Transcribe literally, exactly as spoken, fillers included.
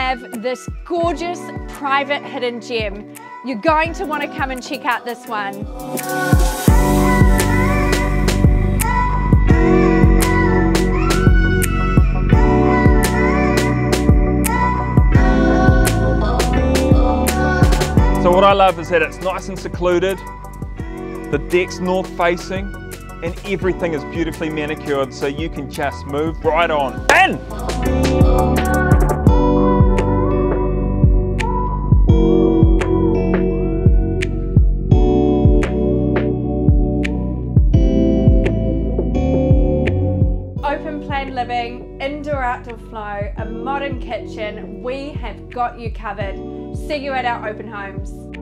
have this gorgeous private hidden gem. You're going to want to come and check out this one. So what I love is that it's nice and secluded, the deck's north facing, and everything is beautifully manicured, so you can just move right on. In! Open plan living, indoor outdoor flow, a modern kitchen, we have got you covered. See you at our open homes.